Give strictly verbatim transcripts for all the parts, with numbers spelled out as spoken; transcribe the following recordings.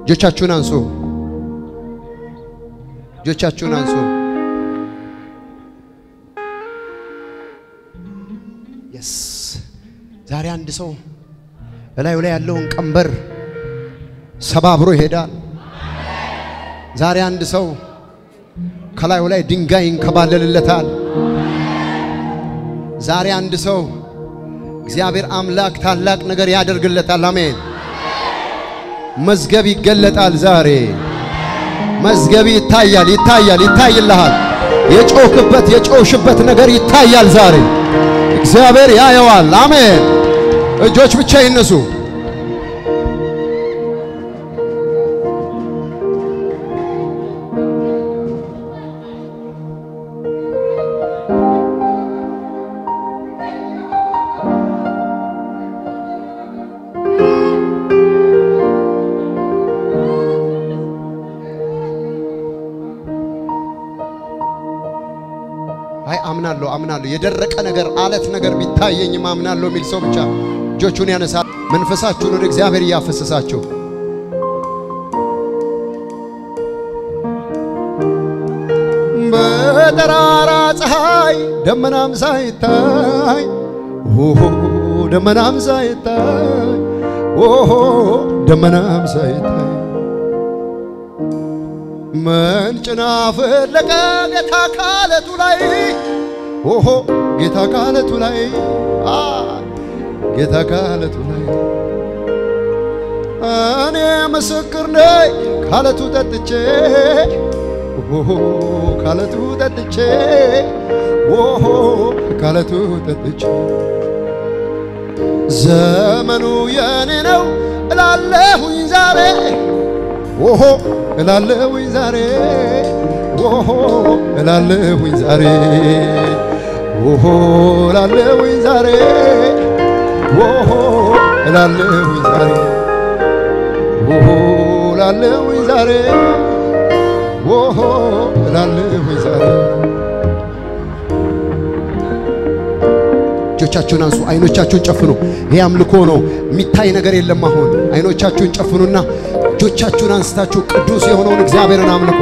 እጆቻችሁን አንሱ እጆቻችሁን አንሱ yes ዛሬ አንድ ሰው በላዩ ላይ ያለውን ቀንበር ሰባብሮ ይሄዳል ዛሬ አንድ ሰው ከላዩ ላይ ድንጋይ እንከባለልለታል ዛሬ አንድ ሰው እግዚአብሔር አምላክ ታላቅ ነገር ያደርግለታል አሜን መዝገብ ይገለጣል ዛሬ መዝገብ ይታያል ይታያል ይታይልሃል የጮህበት የጮህሽበት ነገር ይታያል ዛሬ እግዚአብሔር ያየዋል አሜን እጆች ብቻ ይነሱ አይ አምናለሁ አምናለሁ የደረቀ ነገር አለት ነገር ቢታየኝም አምናለሁ ሚል ሰው ብቻ እጆቹን ያነሳ መንፈሳችሁን ወደ እግዚአብሔር ያፈሰሳችሁ በጠራራ ፀሐይ ደመናም ሳይታይ ኦሆ ደመናም ሳይታይ ኦሆ ደመናም ሳይታይ መንጭና ፈለቀ ጌታ ካለቱ ላይ ኦሆ ጌታ ካለቱ ላይ አ ጌታ ካለቱ ላይ እኔ ምስክር ነኝ ካለቱ ጠጥቼ ኦሆ ካለቱ ጠጥቼ ኦሆ ካለቱ ጠጥቼ ዘመኑ የኔ ነው እላለሁኝ ዛሬ ኦሆ እላለሁኝ ዛሬ ኦሆ እላለሁኝ ዛሬ ኦሆ እላለሁኝ ዛሬ ኦሆ እላለሁኝ ዛሬ ኦሆ እላለሁኝ ዛሬ ኦሆ እላለሁኝ ዛሬ እጆቻችሁን አንሱ አይኖቻችሁን ጨፍኑ ይሄ አምልኮ ነው የሚታይ ነገር የለም አሁን አይኖቻችሁን ጨፍኑና እጆቻችሁን አንስታችሁ ቅዱስ የሆነውን እግዚአብሔርን አምልኩ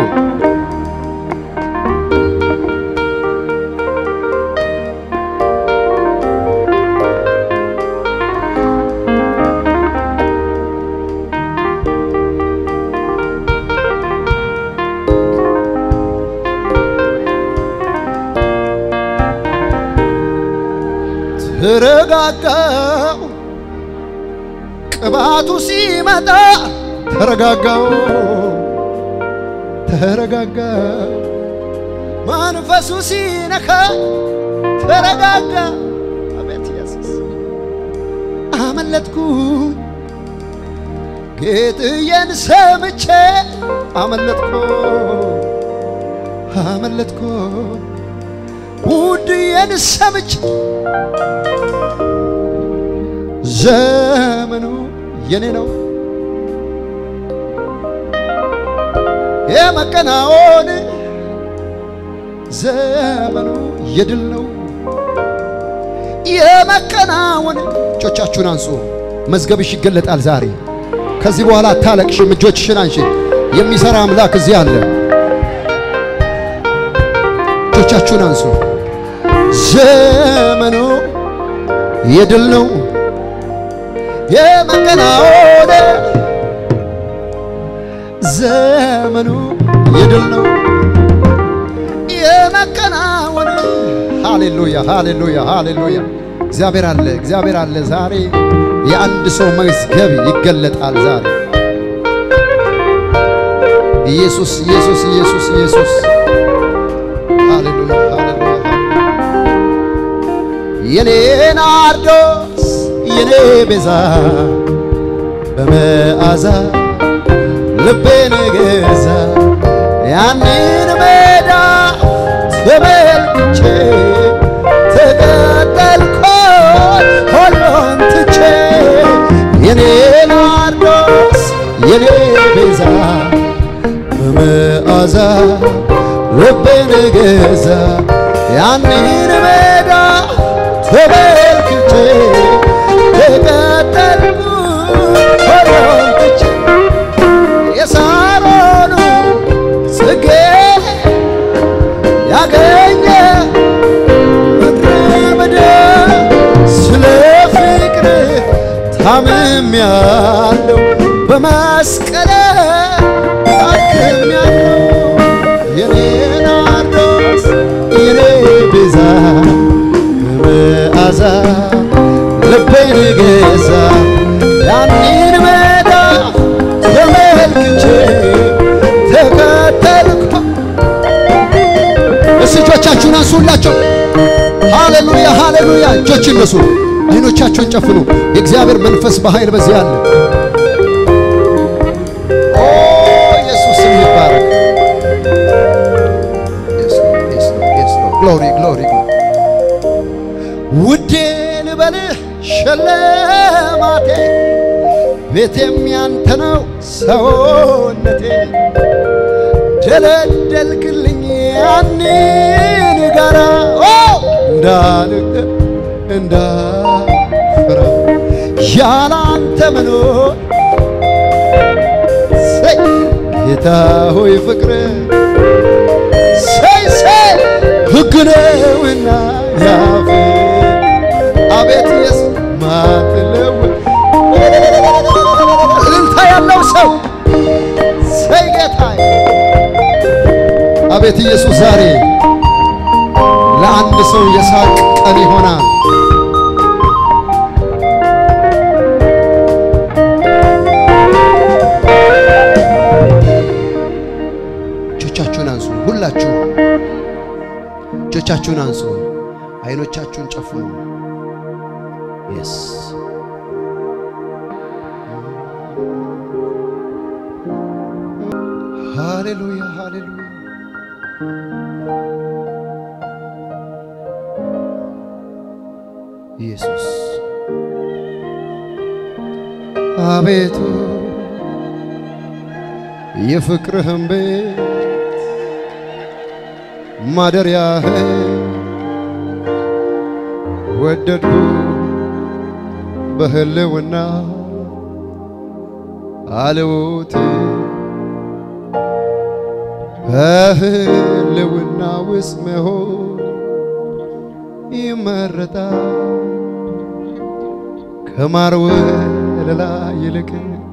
ተረጋጋው ቅባቱ ሲመጣ ተረጋጋው ተረጋጋው መንፈሱ ሲነካ ተረጋጋ አቤት ኢየሱስ አመለጥኩ ጌታዬን ሰምቼ አመለጥኩ አመለጥኩ ውድዬን ሰምቼ ዘመኑ የኔ ነው የመከናወን ዘመኑ የድል ነው የመከናወን እጆቻችሁን አንሱ መዝገብሽ ይገለጣል ዛሬ ከዚህ በኋላ አታለቅሽም እጆችሽን አንሺ የሚሰራ አምላክ እዚህ አለ እጆቻችሁን አንሱ ዘመኑ የድል ነው የመከናወን ዘመኑ የድል ነው የመከናወን ሃሌሉያ ሃሌሉያ ሃሌሉያ እግዚአብሔር አለ እግዚአብሔር አለ ዛሬ የአንድ ሰው መዝገብ ይገለጣል ዛሬ ኢየሱስ ኢየሱስ ኢየሱስ ኢየሱስ ሃሌሉያ ሃሌሉያ የኔ ናርዶስ የኔ ቤዛ በመዓዛ ልቤን ገዛ ያንን ሜዳ ተመልክቼ ተቀጠልኩ ሁሉን ትቼ የኔ ናርዶስ የኔ ቤዛ በመዓዛ ልቤን ገዛ ያንን ሜዳ ተመልክቼ ተቀጠልኩ ሁሉን ትቼ ታምሜያለሁ በመስቀል ታክሜያለሁ የኔ ናርዶስ የኔ ቤዛ በመዓዛ ልቤን ገዛ ያንን መዳፍ ተመልክቼ ተከተልኩ እጆቻችሁን አንሱላቸው ሃሌሉያ ሃሌሉያ እጆችን ነሱ አይኖቻችሁን ጨፍኑ የእግዚአብሔር መንፈስ በኃይል በዚህ አለ ኦ ኢየሱስ ይባረክ ኢየሱስ ኢየሱስ ኢየሱስ ግሎሪ ግሎሪ ውዴ ልበልህ ሸለማቴ ቤቴም ያንተ ነው ሰውነቴ ደለደልክልኝ ያንን ጋራ ኦ እንዳልክ እንዳፈራ ያላንተ መኖር ሰይ ጌታ ሆይ ፍቅር ሰይ ሰይ ሕግ ነውና ያፍ አቤት ኢየሱስ ማትለው እልልታ ያለው ሰው ሰይ ጌታ አቤት ኢየሱስ ዛሬ ለአንድ ሰው የሳቅ ቀን ይሆናል እጆቻችሁን አንሱ ሁላችሁ እጆቻችሁን አንሱ አይኖቻችሁን ጨፍኑ yes ሃሌሉያ ሃሌሉያ ኢየሱስ አቤቱ የፍቅርህም ቤት ማደሪያህ ወደድኩ በህልውና አልውት በህልውና ውስጥ መሆን ይመረጣል ከማር ወለላ ይልቅ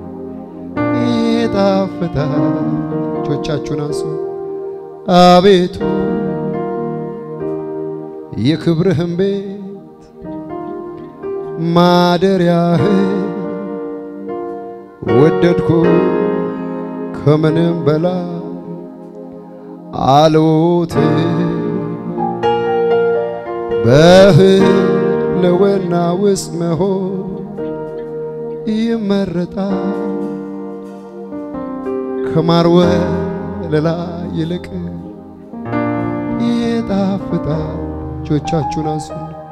ይጣፍጣል እጆቻችሁን አንሱ አቤቱ የክብርህም ቤት ማደሪያህ ወደድኩ ከምንም በላይ አልውት በህልውና ውስጥ መሆን ይመረጣል ከማር ወለላ ይልቅ ይጣፍጣል እጆቻችሁን አንሱ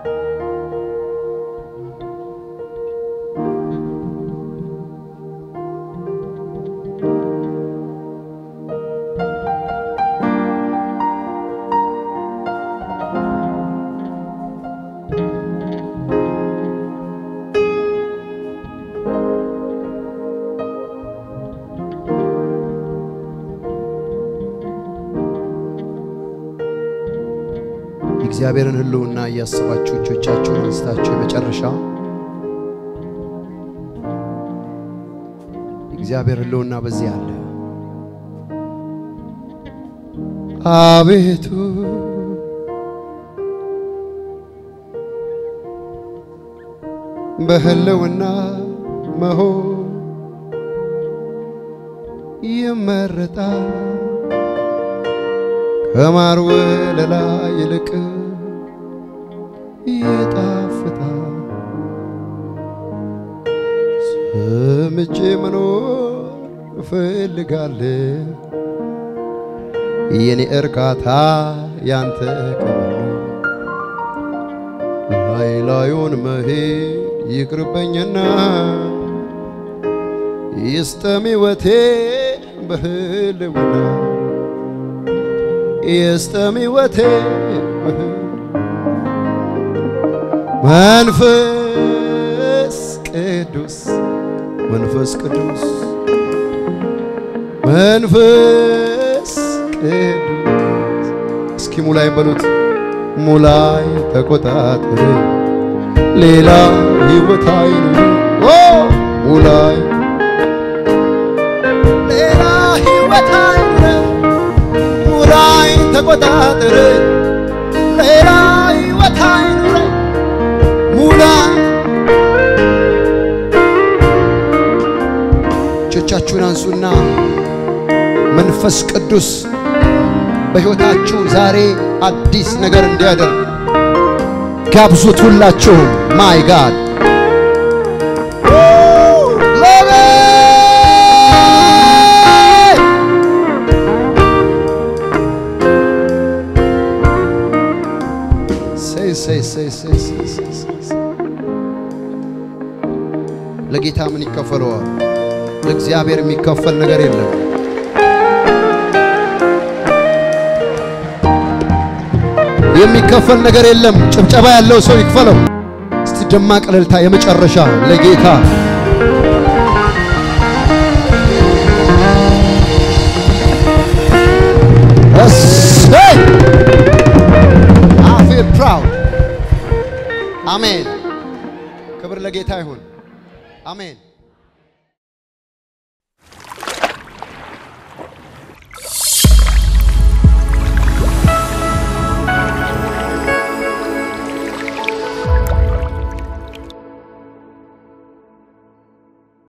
እግዚአብሔርን ህልውና ያስባችሁ እጆቻችሁን አንስታችሁ የመጨረሻ እግዚአብሔር ህልውና በዚህ አለ አቤቱ በህልውና መሆን ይመረጣል ከማር ወለላ ይልቅ ይጣፍጣል ሰምቼ መኖር እፈልጋለሁ የኔ እርካታ ያንተ ክብር ላይ ላዩን መሄድ ይቅርበኝና ይስጠም ሕይወቴ በህልውና ይስጠም ሕይወቴ መንፈስ ቅዱስ መንፈስ ቅዱስ መንፈስ ቅዱስ እስኪ ሙላይ በሉት ሙላይ ተቆጣጠር ሌላ ሕይወት አይኑ ኦ ሙላይ ሌላ ሕይወት አይኑረኝ ሙላይ ተቆጣጠረኝ ሌላ ሕይወት አይኑረኝ ሙላይ እጆቻችሁን አንሱና መንፈስ ቅዱስ በሕይወታችሁ ዛሬ አዲስ ነገር እንዲያደርግ ጋብዙት ሁላችሁ ማይ ጋድ say say say say say ለጌታ ምን ይከፈለዋል ለእግዚአብሔር የሚከፈል ነገር የለም የሚከፈል ነገር የለም ጭብጨባ ያለው ሰው ይክፈለው እስቲ ደማቅ እልልታ የመጨረሻ ለጌታ እሰይ I feel proud አሜን ክብር ለጌታ ይሁን አሜን